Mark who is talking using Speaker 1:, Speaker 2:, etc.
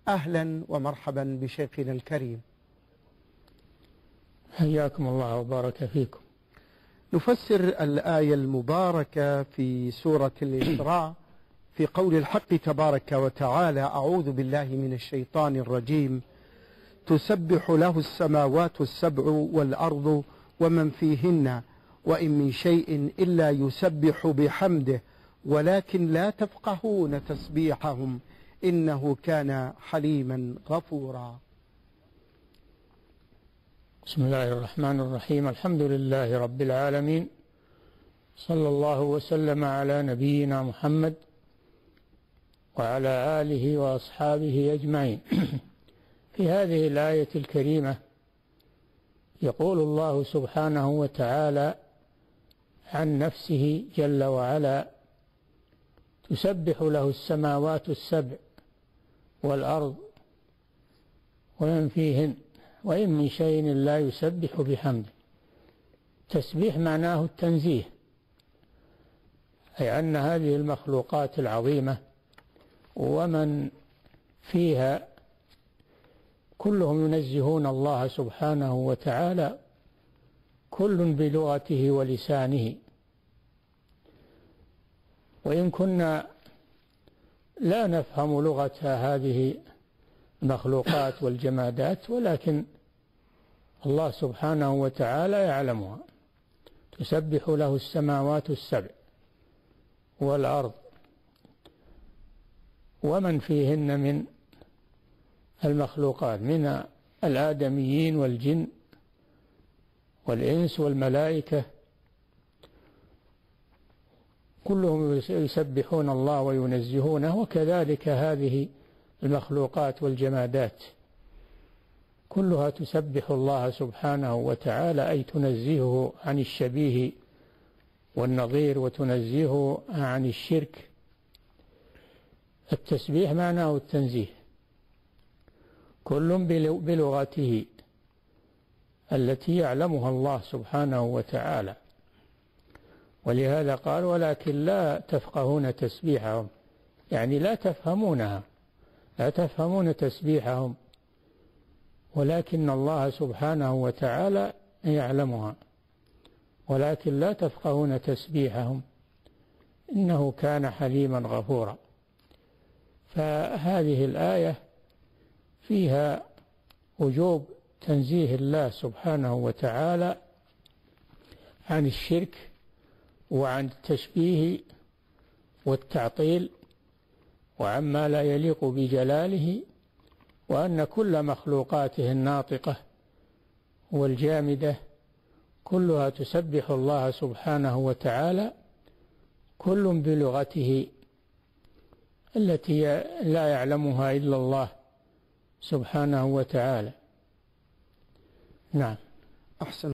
Speaker 1: أهلا ومرحبا بشيخنا الكريم.
Speaker 2: حياكم الله وبارك فيكم.
Speaker 1: نفسر الآية المباركة في سورة الإسراء في قول الحق تبارك وتعالى: أعوذ بالله من الشيطان الرجيم. تسبح له السماوات السبع والأرض ومن فيهن وإن من شيء إلا يسبح بحمده ولكن لا تفقهون تسبيحهم إنه كان حليما غفورا.
Speaker 2: بسم الله الرحمن الرحيم. الحمد لله رب العالمين، صلى الله وسلم على نبينا محمد وعلى آله وأصحابه أجمعين. في هذه الآية الكريمة يقول الله سبحانه وتعالى عن نفسه جل وعلا: تسبح له السماوات السبع والأرض ومن فيهن وإن من شيء لا يسبح بحمده. تسبيح معناه التنزيه، أي أن هذه المخلوقات العظيمة ومن فيها كلهم ينزهون الله سبحانه وتعالى، كل بلغته ولسانه. وإن كنا لا نفهم لغة هذه المخلوقات والجمادات، ولكن الله سبحانه وتعالى يعلمها. تسبح له السماوات السبع والأرض ومن فيهن من المخلوقات، من الآدميين والجن والإنس والملائكة، كلهم يسبحون الله وينزهونه. وكذلك هذه المخلوقات والجمادات كلها تسبح الله سبحانه وتعالى، أي تنزهه عن الشبيه والنظير وتنزهه عن الشرك. التسبيح معناه التنزيه، كل بلغته التي يعلمها الله سبحانه وتعالى. ولهذا قال: ولكن لا تفقهون تسبيحهم، يعني لا تفهمونها، لا تفهمون تسبيحهم، ولكن الله سبحانه وتعالى يعلمها. ولكن لا تفقهون تسبيحهم إنه كان حليما غفورا. فهذه الآية فيها وجوب تنزيه الله سبحانه وتعالى عن الشرك وعن التشبيه والتعطيل وعما لا يليق بجلاله، وأن كل مخلوقاته الناطقة والجامدة كلها تسبح الله سبحانه وتعالى، كل بلغته التي لا يعلمها إلا الله سبحانه وتعالى. نعم.
Speaker 1: أحسن.